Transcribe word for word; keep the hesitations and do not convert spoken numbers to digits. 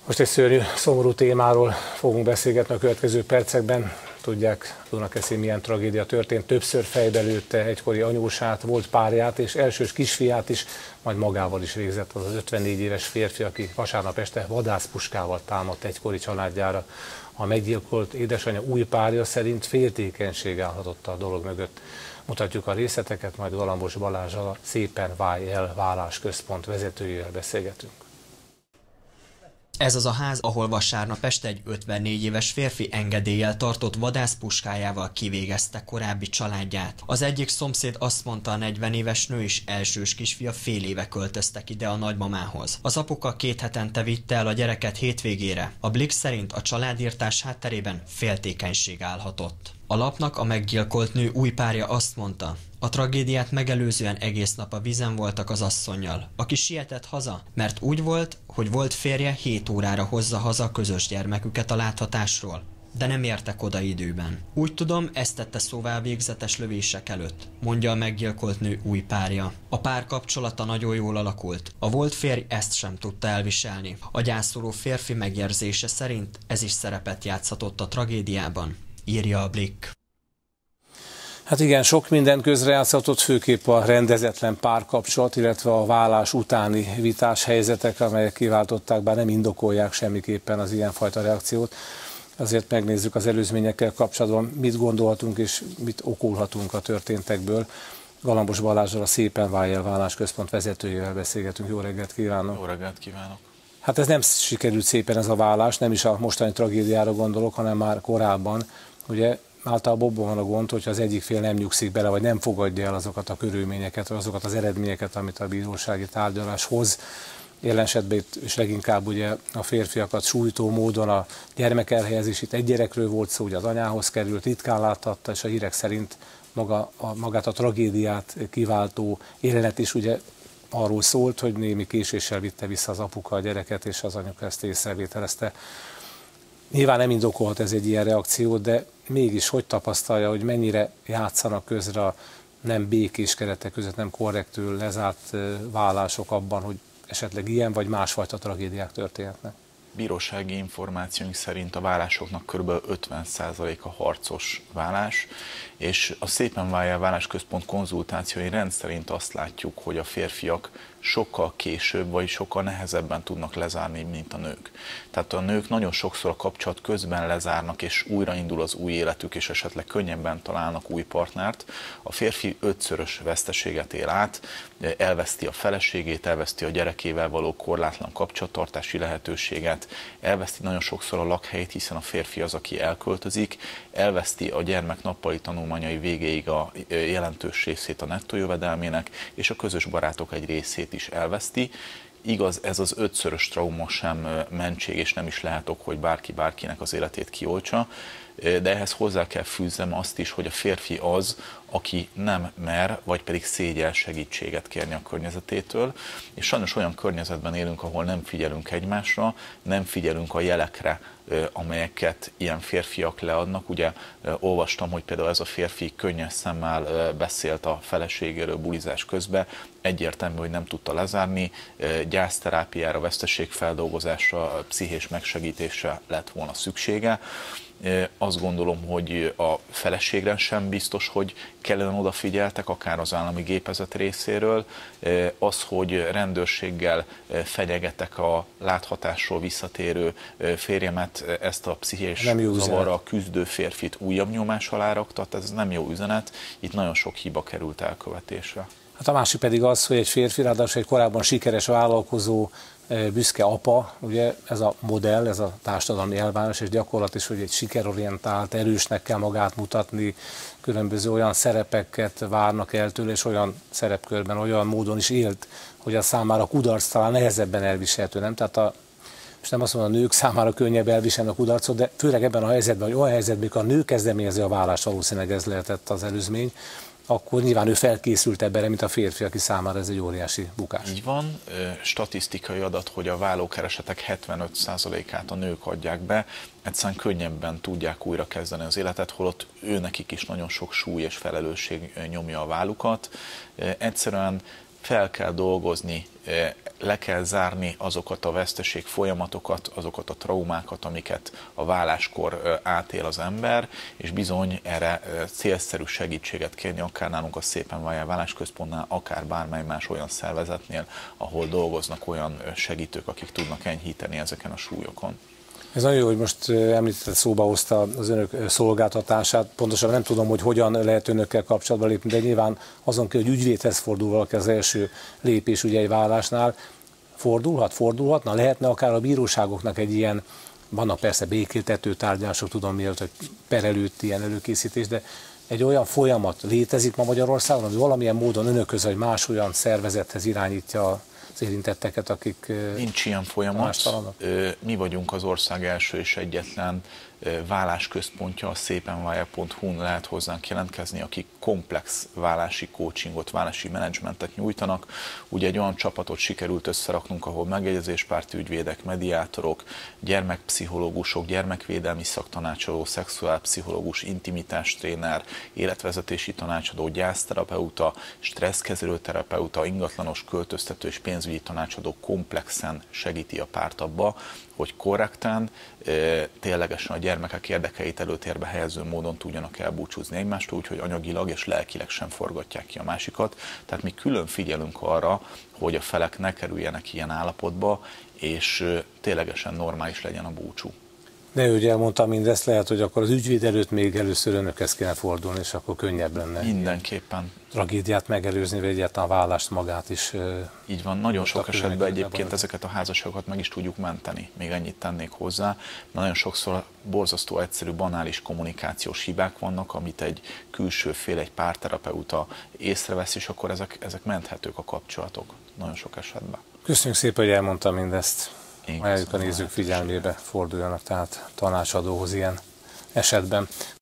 Most egy szörnyű, szomorú témáról fogunk beszélgetni a következő percekben. Tudják, Dunakeszin milyen tragédia történt. Többször fejbe lőtte egykori anyósát, volt párját és elsős kisfiát is, majd magával is végzett az az ötvennégy éves férfi, aki vasárnap este vadászpuskával támadt egykori családjára. A meggyilkolt édesanyja új párja szerint féltékenység állhatott a dolog mögött. Mutatjuk a részleteket, majd Galambos Balázsral, a Szépen Válj El Válásközpont vezetőjével beszélgetünk. Ez az a ház, ahol vasárnap este egy ötvennégy éves férfi engedéllyel tartott vadászpuskájával kivégezte korábbi családját. Az egyik szomszéd azt mondta, a negyven éves nő és elsős kisfia fél éve költöztek ide a nagymamához. Az apuka két hetente vitte el a gyereket hétvégére. A Blik szerint a családírtás hátterében féltékenység állhatott. A lapnak a meggyilkolt nő új párja azt mondta, a tragédiát megelőzően egész nap a vízen voltak az asszonnyal, aki sietett haza, mert úgy volt, hogy volt férje hét órára hozza haza a közös gyermeküket a láthatásról, de nem értek oda időben. Úgy tudom, ezt tette szóvá végzetes lövések előtt, mondja a meggyilkolt nő új párja. A pár kapcsolata nagyon jól alakult. A volt férj ezt sem tudta elviselni. A gyászoló férfi megérzése szerint ez is szerepet játszhatott a tragédiában, írja a Blik. Hát igen, sok minden közrejátszatott, főképp a rendezetlen párkapcsolat, illetve a válás utáni vitás helyzetek, amelyek kiváltották, bár nem indokolják semmiképpen az ilyenfajta reakciót. Azért megnézzük az előzményekkel kapcsolatban, mit gondolhatunk és mit okulhatunk a történtekből. Galambos Balázsral, a Szépen Válj El Válásközpont vezetőjével beszélgetünk. Jó reggelt kívánok! Jó reggelt kívánok! Hát ez nem sikerült szépen ez a válás, nem is a mostani tragédiára gondolok, hanem már korábban. Ugye általában abban van a gond, hogyha az egyik fél nem nyugszik bele, vagy nem fogadja el azokat a körülményeket, vagy azokat az eredményeket, amit a bírósági tárgyalás hoz. Jelen esetben itt is leginkább ugye a férfiakat sújtó módon a gyermek elhelyezés, itt egy gyerekről volt szó, ugye az anyához került, ritkán láthatta, és a hírek szerint maga, a, magát a tragédiát kiváltó jelenet is ugye arról szólt, hogy némi késéssel vitte vissza az apuka a gyereket, és az anyuka ezt észrevételezte. Nyilván nem indokolhat ez egy ilyen reakciót, de mégis hogy tapasztalja, hogy mennyire játszanak közre a nem békés keretek között, nem korrektül lezárt válások abban, hogy esetleg ilyen vagy másfajta tragédiák történhetnek? Bírósági információink szerint a válásoknak kb. ötven százaléka harcos válás, és a Szépen Válj El Válásközpont konzultációi rendszerint azt látjuk, hogy a férfiak sokkal később, vagy sokkal nehezebben tudnak lezárni, mint a nők. Tehát a nők nagyon sokszor a kapcsolat közben lezárnak, és újraindul az új életük, és esetleg könnyebben találnak új partnert. A férfi ötszörös veszteséget él át, elveszti a feleségét, elveszti a gyerekével való korlátlan kapcsolattartási lehetőséget, elveszti nagyon sokszor a lakhelyét, hiszen a férfi az, aki elköltözik, elveszti a gyermek nappali tanulmányai végéig a jelentős részét a nettó jövedelmének, és a közös barátok egy részét is elveszti. Igaz, ez az ötszörös trauma sem mentség, és nem is lehet ok, hogy bárki bárkinek az életét kioltsa, de ehhez hozzá kell fűzzem azt is, hogy a férfi az, aki nem mer, vagy pedig szégyel segítséget kérni a környezetétől, és sajnos olyan környezetben élünk, ahol nem figyelünk egymásra, nem figyelünk a jelekre, amelyeket ilyen férfiak leadnak. Ugye olvastam, hogy például ez a férfi könnyes szemmel beszélt a feleségéről bulizás közben, egyértelmű, hogy nem tudta lezárni, gyászterápiára, veszteségfeldolgozásra, pszichés megsegítésre lett volna szüksége. Azt gondolom, hogy a feleségre sem biztos, hogy kellene odafigyeltek, akár az állami gépezet részéről. Az, hogy rendőrséggel fenyegetek a láthatásról visszatérő férjemet, ezt a pszichés zavarra küzdő férfit újabb nyomás alá rakta, tehát ez nem jó üzenet, itt nagyon sok hiba került elkövetésre. Hát a másik pedig az, hogy egy férfi, ráadásul egy korábban sikeres vállalkozó, büszke apa, ugye ez a modell, ez a társadalmi elvárás és gyakorlat is, hogy egy sikerorientált, erősnek kell magát mutatni, különböző olyan szerepeket várnak el tőle, és olyan szerepkörben, olyan módon is élt, hogy a számára kudarc talán nehezebben elviselhető, nem? Tehát a, most nem azt mondom, a nők számára könnyebb elviselni a kudarcot, de főleg ebben a helyzetben, hogy olyan helyzetben, amikor a nő kezdeményezi a vállást, valószínűleg ez lehetett az előzmény, akkor nyilván ő felkészült ebben, mint a férfi, aki számára ez egy óriási bukás. Így van, statisztikai adat, hogy a vállókeresetek hetvenöt százalékát a nők adják be, egyszerűen könnyebben tudják újra kezdeni az életet, holott őnekik is nagyon sok súly és felelősség nyomja a vállukat. Egyszerűen fel kell dolgozni, le kell zárni azokat a veszteség folyamatokat, azokat a traumákat, amiket a váláskor átél az ember, és bizony erre célszerű segítséget kérni, akár nálunk a Szépen Váljál Válásközpontnál, akár bármely más olyan szervezetnél, ahol dolgoznak olyan segítők, akik tudnak enyhíteni ezeken a súlyokon. Ez nagyon jó, hogy most említett, szóba hozta az önök szolgáltatását. Pontosan nem tudom, hogy hogyan lehet önökkel kapcsolatba lépni, de nyilván azon kell, hogy ügyvédhez fordul valaki, az első lépés ugye egy vállásnál. Fordulhat, fordulhatna? Lehetne akár a bíróságoknak egy ilyen, vannak persze békéltető tárgyalások, tudom miért, hogy per előtt ilyen előkészítés, de egy olyan folyamat létezik ma Magyarországon, ami valamilyen módon önökhöz vagy más olyan szervezethez irányítja az érintetteket, akik... Nincs ilyen folyamat. Mi vagyunk az ország első és egyetlen vállásközpontja, a szépenváljál pont hu-n lehet hozzánk jelentkezni, akik komplex vállási coachingot, vállási menedzsmentet nyújtanak. Ugye egy olyan csapatot sikerült összeraknunk, ahol megegyezéspárti ügyvédek, mediátorok, gyermekpszichológusok, gyermekvédelmi szaktanácsadó, szexuálpszichológus, intimitástréner, életvezetési tanácsadó, gyászterapeuta, stresszkezelő terapeuta, ingatlanos költöztető és pénzügyi tanácsadó komplexen segíti a párt abba, hogy korrekten, ténylegesen a gyermekek érdekeit előtérbe helyező módon tudjanak elbúcsúzni egymástól, úgyhogy anyagilag és lelkileg sem forgatják ki a másikat. Tehát mi külön figyelünk arra, hogy a felek ne kerüljenek ilyen állapotba, és ténylegesen normális legyen a búcsú. De ugye elmondtam mindezt, lehet, hogy akkor az ügyvéd előtt még először önökhez kéne fordulni, és akkor könnyebb lenne. Mindenképpen. Tragédiát megelőzni, vagy egyáltalán a vállást magát is. Így van, nagyon sok esetben egyébként ezeket a házasságokat meg is tudjuk menteni, még ennyit tennék hozzá. Nagyon sokszor borzasztó egyszerű, banális kommunikációs hibák vannak, amit egy külső fél, egy párterapeuta észrevesz, és akkor ezek, ezek menthetők a kapcsolatok, nagyon sok esetben. Köszönjük szépen, hogy elmondtam mindezt. Ajánljuk a nézők figyelmébe, forduljanak tehát tanácsadóhoz ilyen esetben.